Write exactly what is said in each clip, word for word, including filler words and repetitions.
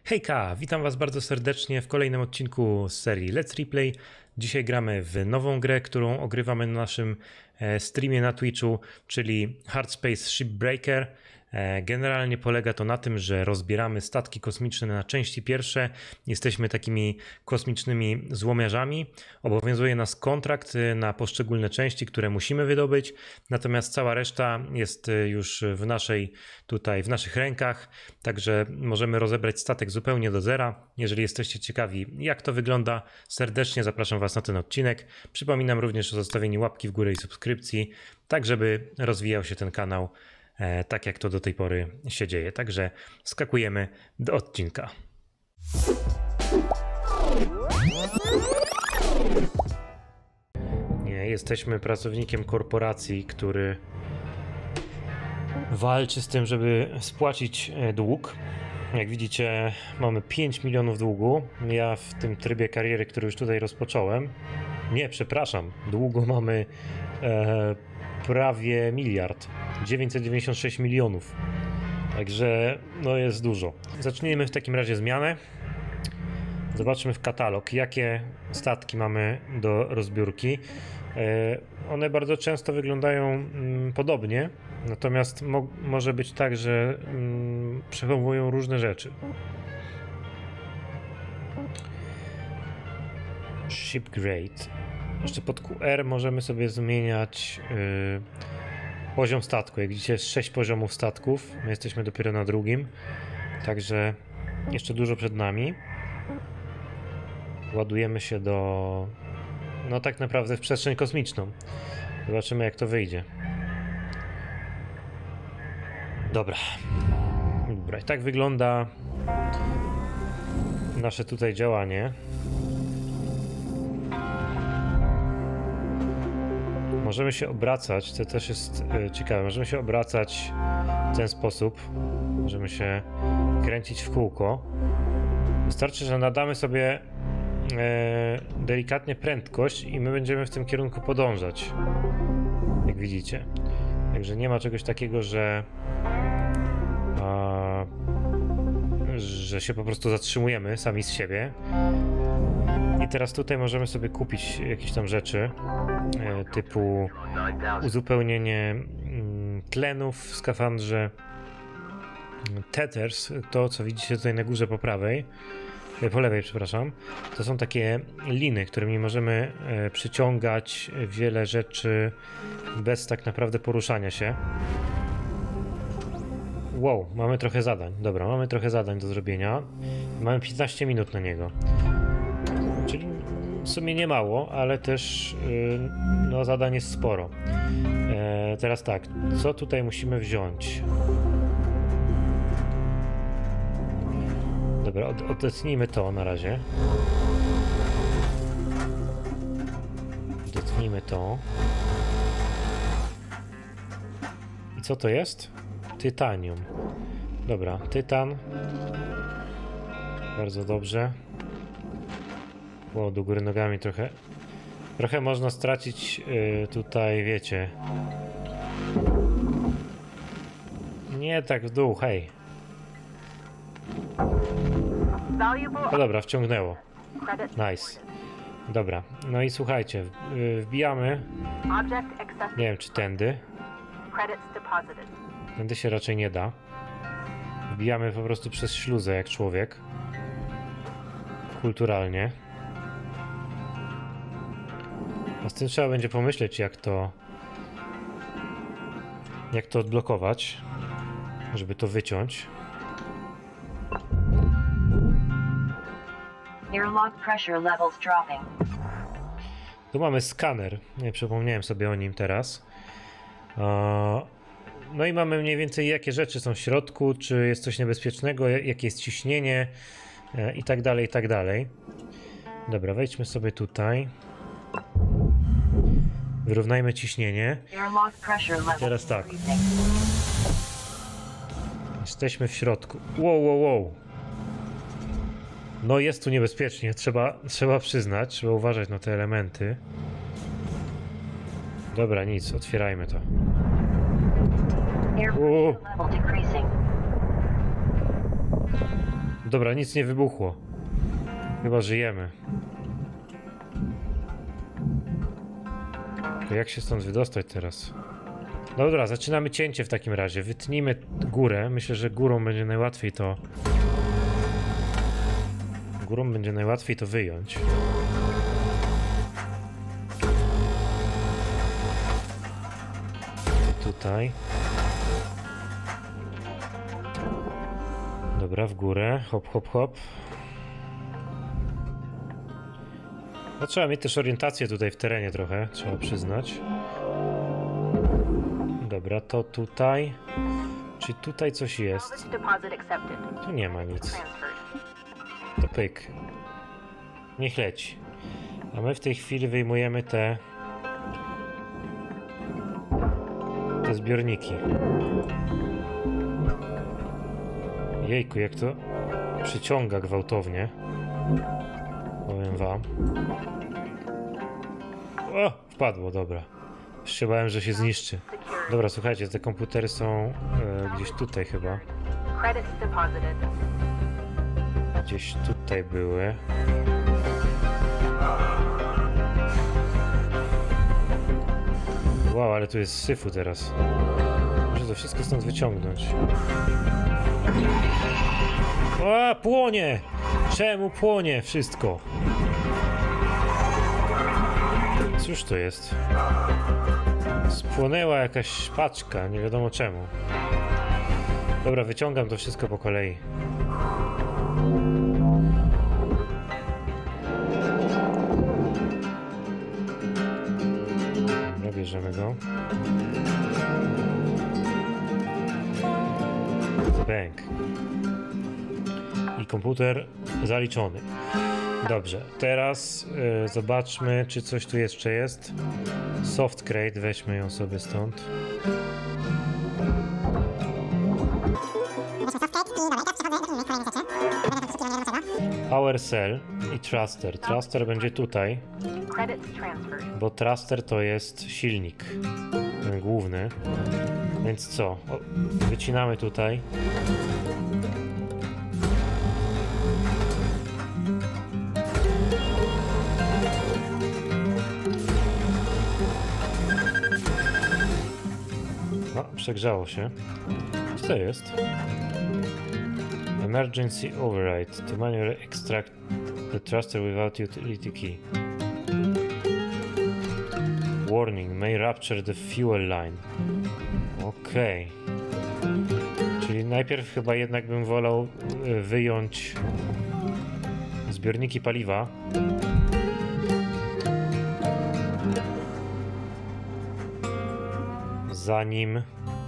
Hejka, witam was bardzo serdecznie w kolejnym odcinku z serii Let's Replay. Dzisiaj gramy w nową grę, którą ogrywamy na naszym streamie na Twitchu, czyli Hard Space Shipbreaker. Generalnie polega to na tym, że rozbieramy statki kosmiczne na części pierwsze. Jesteśmy takimi kosmicznymi złomiarzami. Obowiązuje nas kontrakt na poszczególne części, które musimy wydobyć. Natomiast cała reszta jest już w naszej tutaj, w naszych rękach. Także możemy rozebrać statek zupełnie do zera. Jeżeli jesteście ciekawi, jak to wygląda, serdecznie zapraszam was na ten odcinek. Przypominam również o zostawieniu łapki w górę i subskrypcji, tak żeby rozwijał się ten kanał tak jak to do tej pory się dzieje. Także skakujemy do odcinka. Nie, jesteśmy pracownikiem korporacji, który walczy z tym, żeby spłacić dług. Jak widzicie, mamy pięć milionów długu. Ja w tym trybie kariery, który już tutaj rozpocząłem, nie, przepraszam, długu mamy e, prawie miliard. dziewięćset dziewięćdziesiąt sześć milionów. Także no jest dużo. Zacznijmy w takim razie zmianę. Zobaczmy w katalog, jakie statki mamy do rozbiórki. One bardzo często wyglądają podobnie, natomiast mo może być tak, że przechowują różne rzeczy. Shipgrade. Jeszcze pod Q R możemy sobie zmieniać yy, poziom statku. Jak widzicie, jest sześć poziomów statków. My jesteśmy dopiero na drugim. Także jeszcze dużo przed nami. Ładujemy się do... no tak naprawdę w przestrzeń kosmiczną. Zobaczymy, jak to wyjdzie. Dobra. Dobra, i tak wygląda nasze tutaj działanie. Możemy się obracać, to też jest e, ciekawe, możemy się obracać w ten sposób, możemy się kręcić w kółko. Wystarczy, że nadamy sobie e, delikatnie prędkość i my będziemy w tym kierunku podążać, jak widzicie. Także nie ma czegoś takiego, że, a, że się po prostu zatrzymujemy sami z siebie. I teraz tutaj możemy sobie kupić jakieś tam rzeczy e, typu uzupełnienie mm, tlenów w skafandrze, tethers, to co widzicie tutaj na górze po prawej, e, po lewej przepraszam, to są takie liny, którymi możemy e, przyciągać wiele rzeczy bez tak naprawdę poruszania się. Wow, mamy trochę zadań, dobra, mamy trochę zadań do zrobienia, mamy piętnaście minut na niego. Czyli w sumie nie mało, ale też yy, no, zadań jest sporo. E, teraz tak, co tutaj musimy wziąć? Dobra, od, odetnijmy to na razie. Odetnijmy to. I co to jest? Tytanium. Dobra, tytan. Bardzo dobrze. O, do góry nogami trochę. Trochę można stracić yy, tutaj, wiecie. Nie tak w dół, hej. No dobra, wciągnęło. Nice. Dobra, no i słuchajcie, yy, wbijamy. Nie wiem, czy tędy. Tędy się raczej nie da. Wbijamy po prostu przez śluzę jak człowiek. Kulturalnie. A z tym trzeba będzie pomyśleć, jak to jak to odblokować, żeby to wyciąć. Tu mamy skaner, nie przypomniałem sobie o nim teraz. No i mamy mniej więcej jakie rzeczy są w środku, czy jest coś niebezpiecznego, jakie jest ciśnienie i tak dalej, i tak dalej. Dobra, wejdźmy sobie tutaj. Wyrównajmy ciśnienie. Teraz tak. Jesteśmy w środku. Wow, wow, wow. No jest tu niebezpiecznie, trzeba, trzeba przyznać, trzeba uważać na te elementy. Dobra, nic, otwierajmy to. Dobra, nic nie wybuchło. Chyba żyjemy. To jak się stąd wydostać teraz? Dobra, zaczynamy cięcie w takim razie. Wytnijmy górę. Myślę, że górą będzie najłatwiej to... Górą będzie najłatwiej to wyjąć. I tutaj. Dobra, w górę. Hop, hop, hop. No trzeba mieć też orientację tutaj w terenie trochę, trzeba przyznać. Dobra, to tutaj. Czy tutaj coś jest? Tu nie ma nic. To pyk. Niech leci. A my w tej chwili wyjmujemy te... te zbiorniki. Jejku, jak to przyciąga gwałtownie. Powiem wam. O! Wpadło, dobra. Już się bałem, że się zniszczy. Dobra, słuchajcie, te komputery są e, gdzieś tutaj chyba. Gdzieś tutaj były. Wow, ale tu jest syfu teraz. Muszę to wszystko stąd wyciągnąć. O, płonie! Czemu płonie wszystko? Cóż to jest? Spłonęła jakaś paczka, nie wiadomo czemu. Dobra, wyciągam to wszystko po kolei. Dobra, bierzemy go. Bęk. I komputer zaliczony. Dobrze, teraz y, zobaczmy, czy coś tu jeszcze jest. Soft crate, weźmy ją sobie stąd. Power cell i thruster. Thruster będzie tutaj, bo thruster to jest silnik ten główny. Więc co? O, wycinamy tutaj. No, przegrzało się. Co to jest? Emergency override. To manually extract the thruster without utility key. Warning, may rupture the fuel line. Okej. Okay. Czyli najpierw chyba jednak bym wolał wyjąć zbiorniki paliwa. Zanim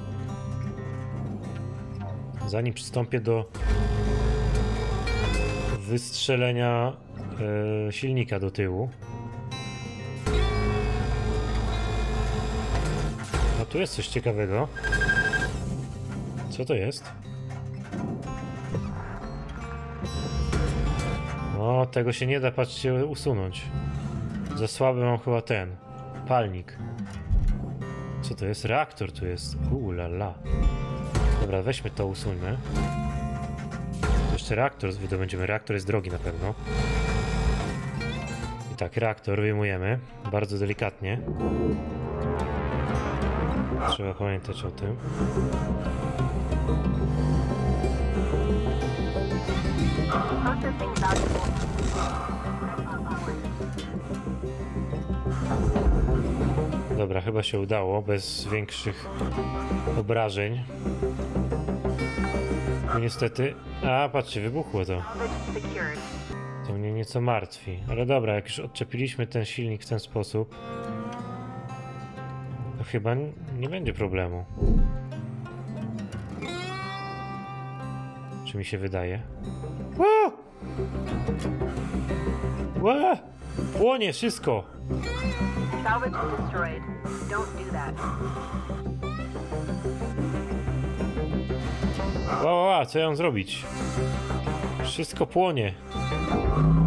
zanim przystąpię do wystrzelenia e, silnika do tyłu. A tu jest coś ciekawego. Co to jest? O, tego się nie da, patrzcie, usunąć. Za słaby mam chyba ten palnik. Co to jest? Reaktor tu jest. Uuu, la la. Dobra, weźmy to, usuńmy. To jeszcze reaktor wydobędziemy. Reaktor jest drogi na pewno. I tak, reaktor wyjmujemy. Bardzo delikatnie. Trzeba pamiętać o tym. Dobra, chyba się udało, bez większych obrażeń. No niestety... A, patrzcie, wybuchło to. To mnie nieco martwi. Ale dobra, jak już odczepiliśmy ten silnik w ten sposób, to chyba nie będzie problemu. Czy mi się wydaje? Ła! Ła! Płonie wszystko! Ła, ła, ła, co ja mam zrobić? Wszystko płonie.